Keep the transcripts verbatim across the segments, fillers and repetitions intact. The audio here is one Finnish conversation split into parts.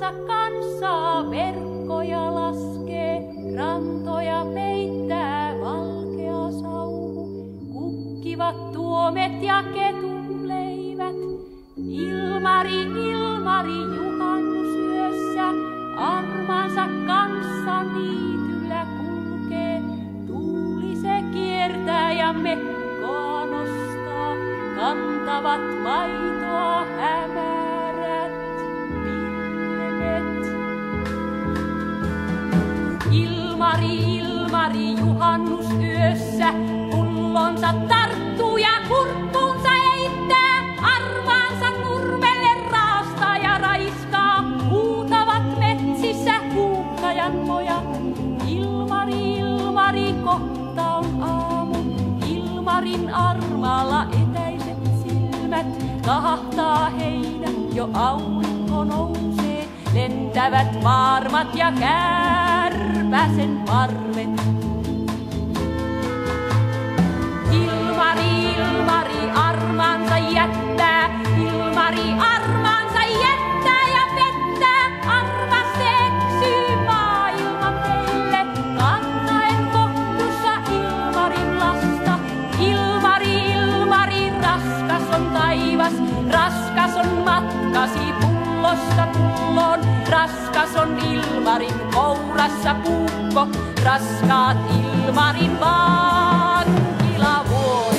armaansa kansaa verkkoja laskee, rantoja peittää valkea sauhu. Kukkivat tuomet ja ketunleivät, Ilmari, Ilmari juhannusyössä, armaansa kanssa niityllä kulkee. Tuuli se kiertää ja mekkoa nostaa, kantavat maitoa hämärät pilvet. Ilmari, Ilmari juhannusyössä, pullonsa tarttuu ja kurkkuunsa eittää, arvaansa nurmelle raastaa ja raiskaa. Huutavat metsissä huuhkajan pojat, Ilmari, Ilmari, kohta on aamu. Ilmarin armaalla etäiset silmät, kahahtaa heinä, jo aurinko nousee. Lentävät varmat ja kärpäsen parvet. Ilmari, Ilmari armaansa jättää, Ilmari armaansa jättää ja pettää. Armas se eksyy maailman teille, kantaen kohtussa Ilmarin lasta. Ilmari, Ilmari, raskas on taivas, raskas on matkasi pullosta pulloon. Raskas on Ilmarin kourassa puukko, raskaat Ilmarin vankilavuodet.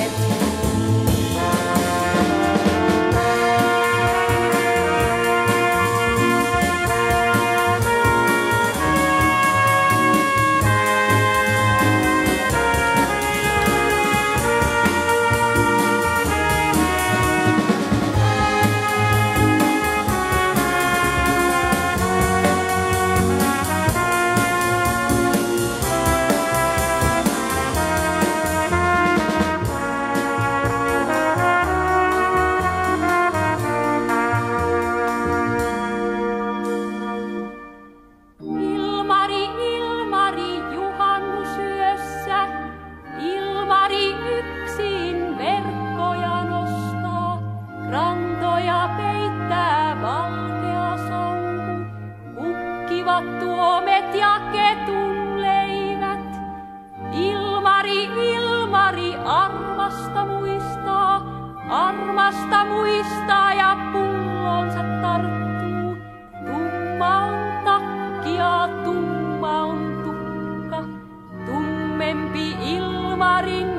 Tuomet ja ketunleivät, Ilmari, Ilmari armasta muistaa, armasta muistaa ja pullonsa tarttuu. Tumma on takki ja tumma on tukka, tummempi Ilmarin